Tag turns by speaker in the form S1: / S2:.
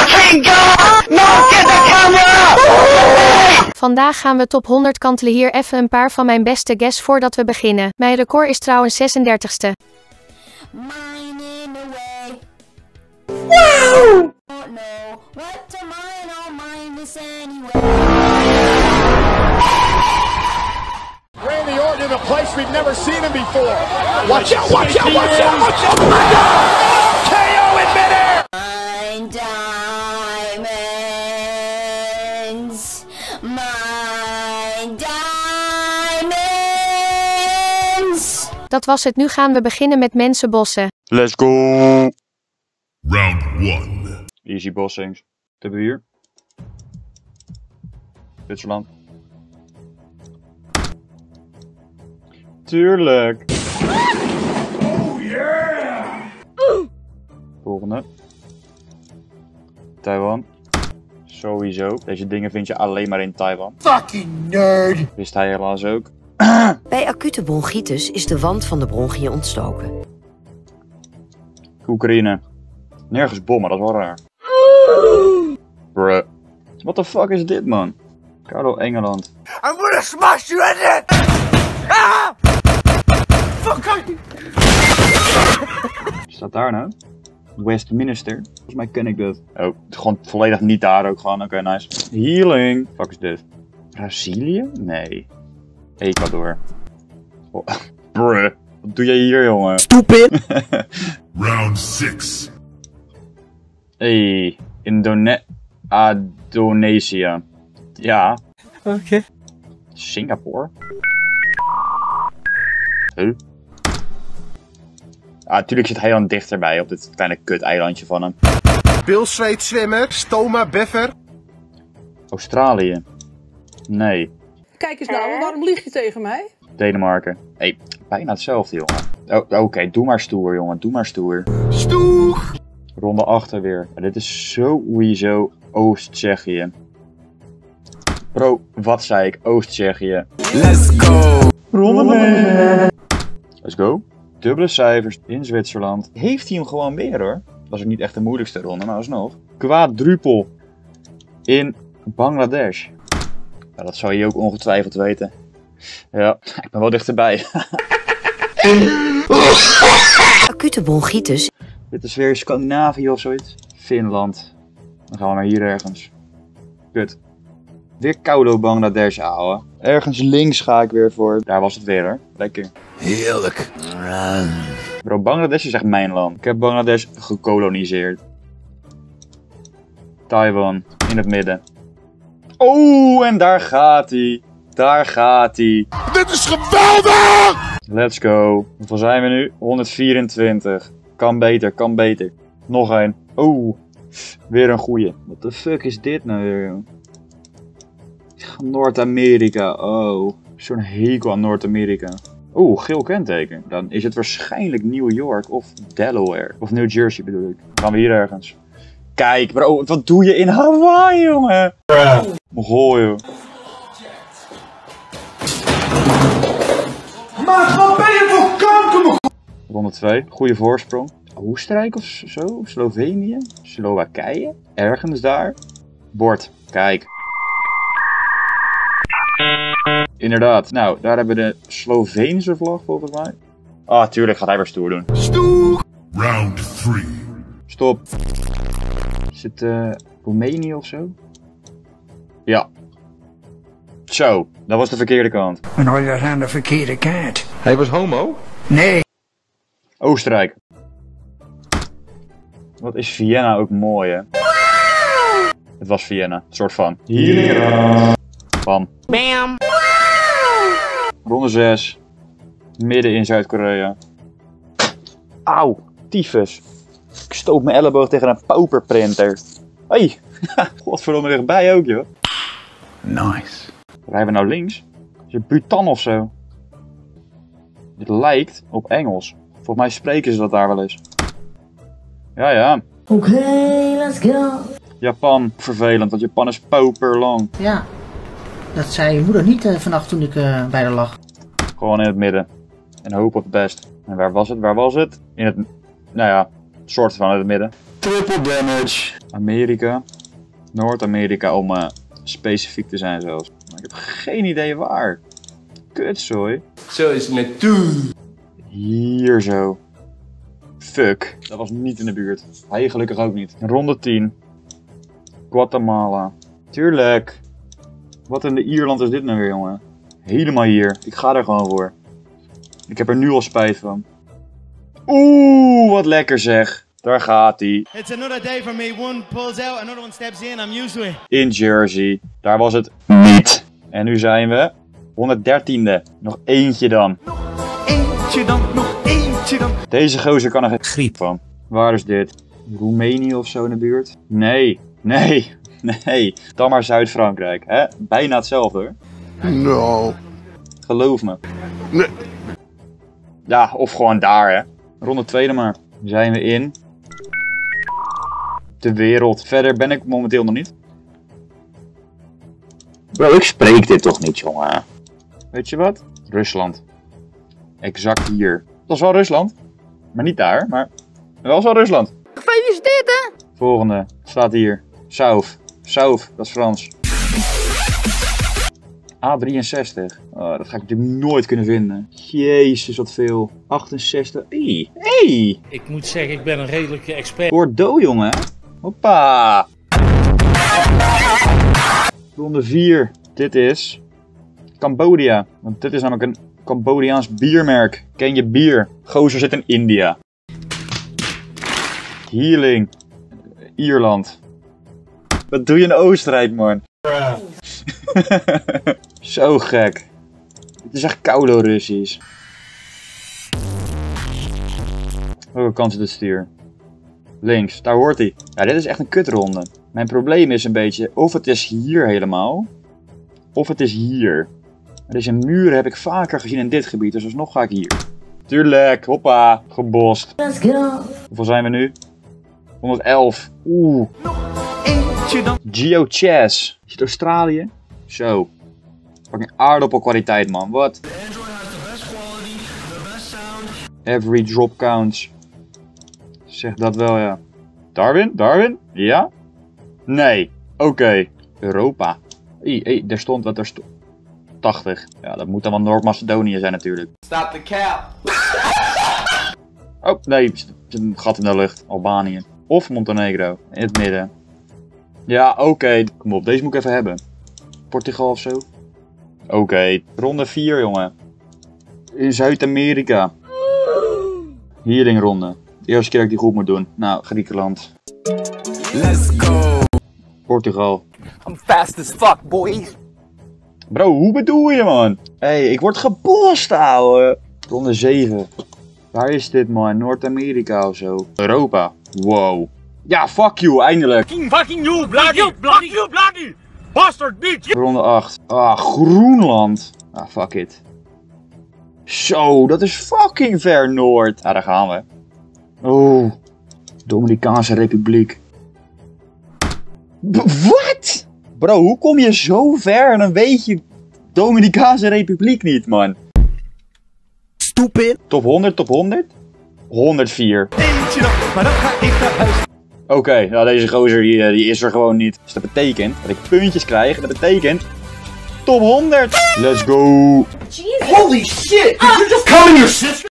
S1: fucking god! No, get the camera!
S2: Vandaag gaan we top 100 kantelen. Hier even een paar van mijn beste guess voordat we beginnen. Mijn record is trouwens 36ste.
S3: Mine in the way.
S1: Wow!
S3: Don't know what to mine, I'll mine this anyway.
S4: Randy Orton in a place we've never seen him before. Watch out, watch out, watch out, watch out! Oh my God! KO in midair!
S3: Mine diamonds. Mine diamonds.
S2: Dat was het. Nu gaan we beginnen met mensenbossen.
S5: Let's go!
S6: Round 1.
S5: Easy bossings. Wat hebben we hier? Zwitserland. Tuurlijk! Oh yeah! Volgende. Taiwan. Sowieso. Deze dingen vind je alleen maar in Taiwan.
S4: Fucking nerd!
S5: Wist hij helaas ook.
S7: Bij acute bronchitis is de wand van de bronchiën ontstoken.
S5: Oekraïne. Nergens bommen, dat is wel raar. Bruh. What the fuck is dit, man? Carlo, Engeland.
S4: I'm gonna smash you in it! Ah! Fuck!
S5: Staat daar nou? Westminster. Volgens mij ken ik dat. Oh, gewoon volledig niet daar ook gewoon. Oké, nice. Healing. Fuck is dit? Brazilië? Nee. Ecuador. Oh. Bruh. Wat doe jij hier, jongen?
S1: Stupid!
S6: Round 6.
S5: Hey. Indonesië. Ja.
S1: Oké.
S5: Singapore? Huh? Ah, natuurlijk zit hij dan dichterbij op dit kleine kut-eilandje van hem.
S4: Bilzweetzwemmer, stoma beffer.
S5: Australië? Nee.
S8: Kijk eens nou, waarom lieg je tegen mij?
S5: Denemarken? Hey, bijna hetzelfde, jongen. Oh, oké, doe maar stoer, jongen. Doe maar stoer.
S4: Stoeg!
S5: Ronde 8 weer. Dit is sowieso Oost-Tsjechië. Bro, wat zei ik? Oost-Tsjechië.
S4: Let's go!
S5: Ronde 9. Let's go. Dubbele cijfers in Zwitserland. Heeft hij hem gewoon weer, hoor. Was ook niet echt de moeilijkste ronde, maar alsnog. Quadrupel in Bangladesh. Ja, dat zou je ook ongetwijfeld weten. Ja, ik ben wel dichterbij.
S7: Acute bronchitis.
S5: Dit is weer Scandinavië of zoiets. Finland. Dan gaan we maar hier ergens. Kut. Weer koude Bangladesh, ouwe. Ergens links ga ik weer voor. Daar was het weer, hoor. Lekker.
S4: Heerlijk.
S5: Bro, Bangladesh is echt mijn land. Ik heb Bangladesh gekoloniseerd. Taiwan, in het midden. Oh, en daar gaat hij. Daar gaat hij.
S4: Dit is geweldig!
S5: Let's go. Hoeveel zijn we nu? 124. Kan beter, kan beter. Nog één. Oh, weer een goeie. What the fuck is dit nou weer, joh? Noord-Amerika. Oh, zo'n hekel aan Noord-Amerika. Oeh, geel kenteken. Dan is het waarschijnlijk New York of Delaware. Of New Jersey bedoel ik. Gaan we hier ergens. Kijk, bro, wat doe je in Hawaii, jongen? Mogol, joh.
S4: Maar wat ben je voor kanker?
S5: Ronde 2. Goede voorsprong. Oostenrijk of zo? Slovenië? Slowakije? Ergens daar. Bord. Kijk. Inderdaad. Nou, daar hebben we de Sloveense vlag volgens mij. Ah, tuurlijk gaat hij weer stoer doen.
S4: Stoeg!
S6: Round 3.
S5: Stop. Is het Roemenië of zo? Ja. Zo, dat was de verkeerde kant.
S1: En al je aan de verkeerde kant.
S4: Hij was homo?
S1: Nee.
S5: Oostenrijk. Wat is Vienna ook mooi, hè? Het was Vienna, soort van. Hier. Bam.
S8: Bam!
S5: Ronde 6. Midden in Zuid-Korea. Auw, tyfus. Ik stoot mijn elleboog tegen een pauperprinter. Hé, godverdomme dichtbij ook, joh.
S1: Nice.
S5: Rijden we nou links? Is het Bhutan of zo? Dit lijkt op Engels. Volgens mij spreken ze dat daar wel eens. Ja, ja.
S3: Oké, let's go.
S5: Japan, vervelend, want Japan is pauperlang.
S9: Ja, dat zei je moeder niet vannacht toen ik bij haar lag.
S5: Gewoon in het midden. En hoop op het best. En waar was het? Waar was het? In het, nou ja, soort van in het midden. Triple damage. Amerika. Noord-Amerika om specifiek te zijn zelfs. Maar ik heb geen idee waar. Kutzooi.
S1: Zo is het naartoe.
S5: Hier zo. Fuck. Dat was niet in de buurt. Hij gelukkig ook niet. Ronde 10. Guatemala. Tuurlijk. Wat in de Ierland is dit nou weer, jongen? Helemaal hier. Ik ga er gewoon voor. Ik heb er nu al spijt van. Oeh, wat lekker zeg. Daar gaat hij.
S10: It's another day for me. One pulls out, another one steps in. I'm used to it.
S5: In Jersey. Daar was het niet. En nu zijn we 113e. Nog eentje dan.
S10: Eentje dan, nog eentje dan.
S5: Deze gozer kan er geen griep van. Waar is dit? Roemenië of zo in de buurt? Nee. Nee. Nee. Dan maar Zuid-Frankrijk. Hè? Bijna hetzelfde hoor.
S6: No.
S5: Geloof me.
S6: Nee.
S5: Ja, of gewoon daar hè. Ronde 2 maar. Zijn we in de wereld. Verder ben ik momenteel nog niet. Bro, ik spreek dit toch niet, jongen. Weet je wat? Rusland. Exact hier. Dat is wel Rusland. Maar niet daar, maar wel zo Rusland.
S3: Gefeliciteerd, hè?
S5: Volgende. Staat hier. South. South, dat is Frans. A63. Oh, dat ga ik natuurlijk nooit kunnen vinden. Jezus, wat veel. 68. Hey.
S11: Ik moet zeggen, ik ben een redelijke expert.
S5: Bordeaux, jongen. Hoppa. Ronde 4. Dit is Cambodja. Want dit is namelijk een Cambodjaans biermerk. Ken je bier? Gozer zit in India. Healing. Ierland. Wat doe je in Oostenrijk, man? Zo gek. Het is echt koude Russisch. Welke kant zit het stuur? Links, daar hoort hij. Ja, dit is echt een kutronde. Mijn probleem is een beetje of het is hier helemaal, of het is hier. Deze muren heb ik vaker gezien in dit gebied, dus alsnog ga ik hier. Tuurlijk, hoppa, gebost.
S3: Let's go.
S5: Hoeveel zijn we nu? 111. Oeh.
S10: Eentje dan.
S5: GeoChess. Is het Australië? Zo. Fucking aardappelkwaliteit, man. Wat? Every drop counts. Zeg dat wel, ja. Darwin? Darwin? Ja? Nee. Oké. Europa. Daar stond wat er stond. 80. Ja, dat moet dan wel Noord-Macedonië zijn natuurlijk.
S1: Stop the cap.
S5: Oh, nee. Er zit een gat in de lucht. Albanië. Of Montenegro. In het midden. Ja, oké. Kom op, deze moet ik even hebben. Portugal of zo. Oké. Ronde 4, jongen. In Zuid-Amerika. Healingronde. De eerste keer dat ik die goed moet doen. Nou, Griekenland.
S1: Let's go.
S5: Portugal.
S1: I'm fast as fuck, boy.
S5: Bro, hoe bedoel je, man? Hé, ik word gebost, ouwe. Ronde 7. Waar is dit, man? Noord-Amerika of zo? Europa. Wow. Ja, fuck you, eindelijk.
S10: Fucking you, bloody bastard bitch.
S5: Ronde 8. Ah, Groenland. Ah, fuck it. Zo, dat is fucking ver noord. Ja, daar gaan we. Oh, Dominicaanse Republiek. Wat? Bro, hoe kom je zo ver en dan weet je Dominicaanse Republiek niet, man?
S10: Stupid.
S5: Top 100, top 100? 104.
S10: Eentje dan, maar dan ga ik naar huis.
S5: Oké, nou deze gozer die is er gewoon niet. Dus dat betekent dat ik puntjes krijg. Dat betekent top 100. Let's go.
S3: Holy shit! Did you just come in your sister?